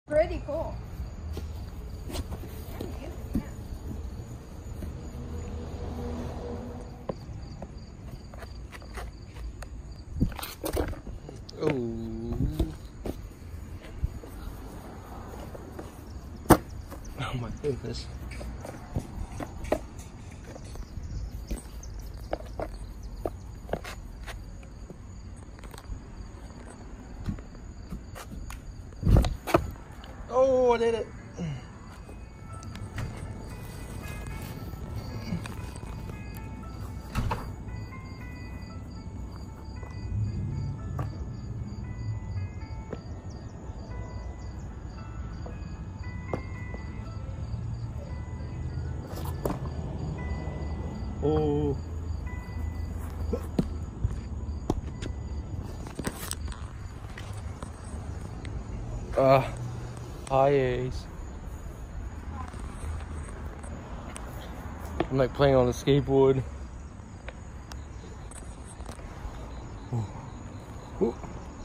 Pretty cool. Oh. Oh my goodness. Oh, I did it. Oh. Hi, Ace. I'm like playing on the skateboard. Ooh.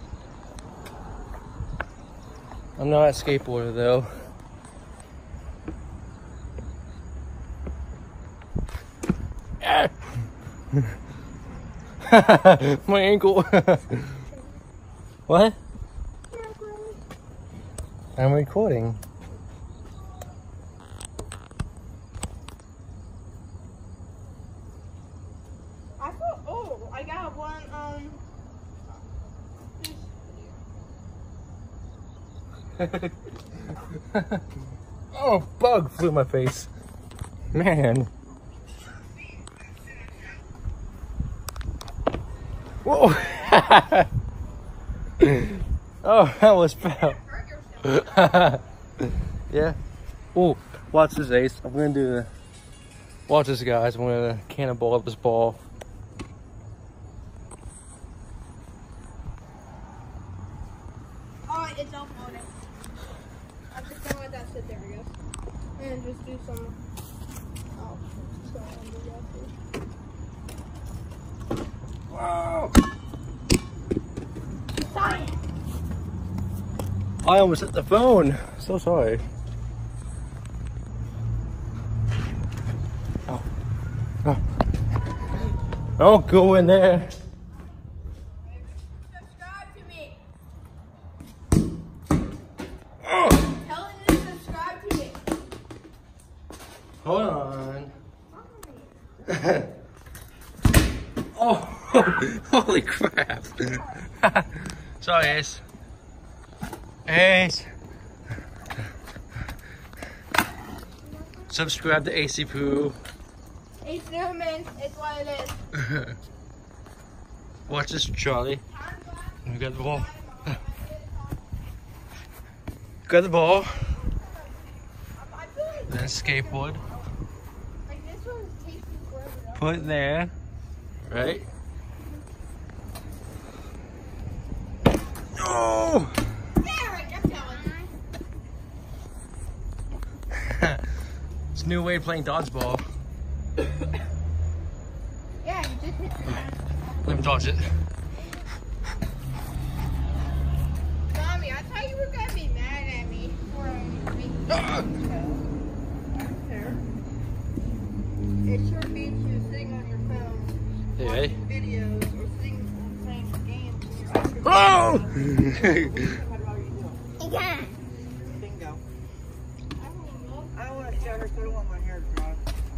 I'm not a skateboarder though. My ankle. What? I'm recording. I got one, Oh, bug flew in my face. Man. Whoa. Oh, that was foul. Yeah. Oh, watch this, Ace. I'm gonna do the. Watch this, guys. I'm gonna cannonball up this ball. oh, it's uploading. I'm just gonna let that sit there, I guess. And just do some, oh, so Wow. sorry. I almost hit the phone. So sorry. Oh. Oh. Don't go in there. Subscribe to me. Oh. Tell him to subscribe to me. Hold on. Oh, holy crap. Sorry, Ace. Ace. Subscribe to AC Poo. It's Newman, it's what it is. Watch this, Charlie. We got the ball. Got the ball. Then skateboard. Like this one's taking forever. Put it there. Right? Oh! It's a new way of playing dodgeball. Yeah, you just hit Let me dodge it. Mommy, I thought you were gonna be mad at me for making fair. It sure beats you sitting on your phone, Hey. watching videos, or sitting playing games. Oh! Yeah. Bingo. I don't want to show her, so I don't want my hair dry.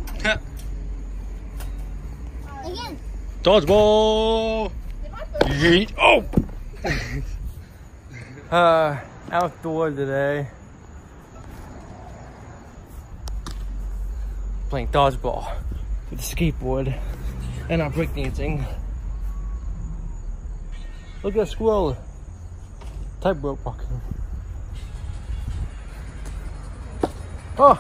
Again. Dodgeball! Yeet. Oh! Outdoor today. Playing dodgeball with a skateboard and I'm breakdancing. Look at a squirrel. Tightrope walking. Oh!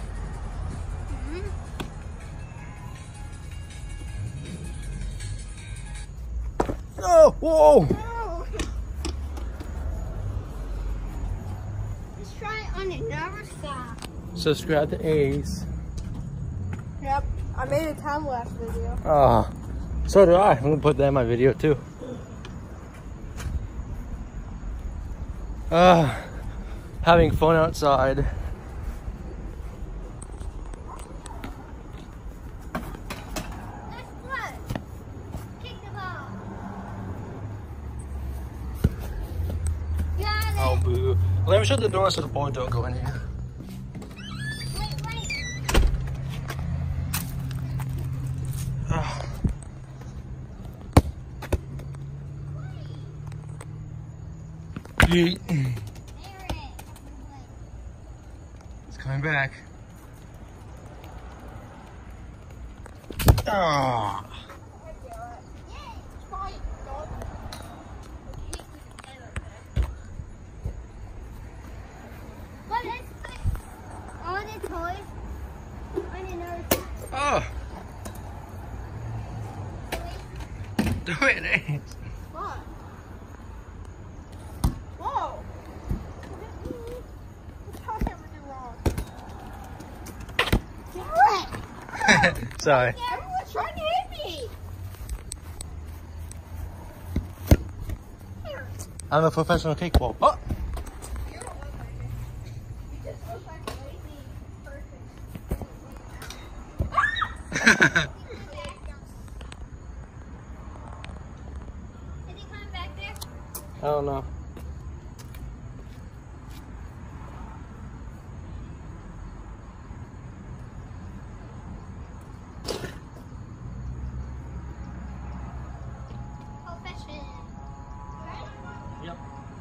Oh! Whoa! Let's try it on another side. Subscribe to Ace. Yep, I made a time lapse video. Ah, so do I. I'm gonna put that in my video too. having fun outside. Oh, boo. Let me shut the door so the ball don't go in here. It's coming back. Ah. Oh. Do it, Ace. What? Whoa. What did I ever do wrong? Sorry. Everyone's trying to hit me. I'm a professional cakewalk. Oh. You don't look like it. You just look like a lazy person. Is he coming back there? I don't know. Oh, fishing. Yep.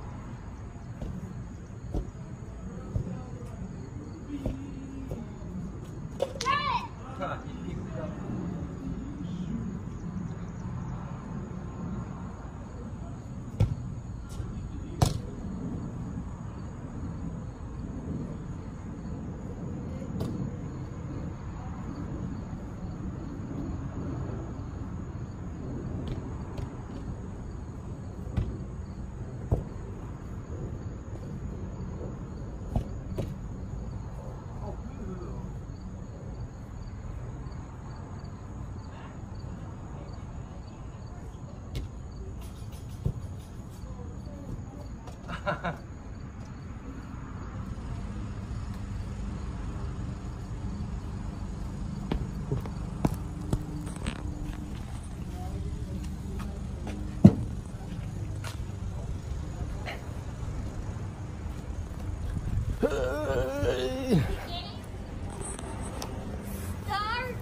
Start.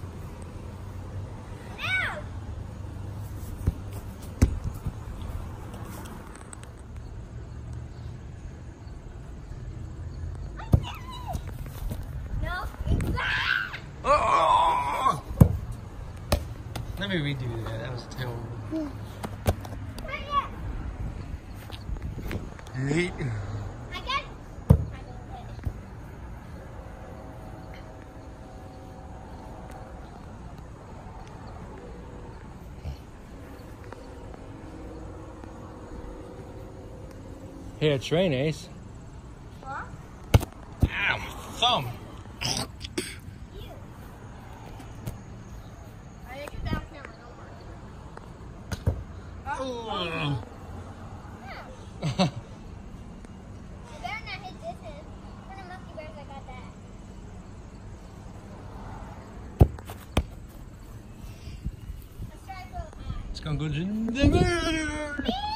Now. No. Oh! Let me redo that. That was terrible. Hey. I got it. Here, train, Ace. What? Ow, my thumb. I didn't get down camera, don't worry. Oh. You better not hit this head. For the monkey bars, I got that. Let's try both eyes. It's gonna go.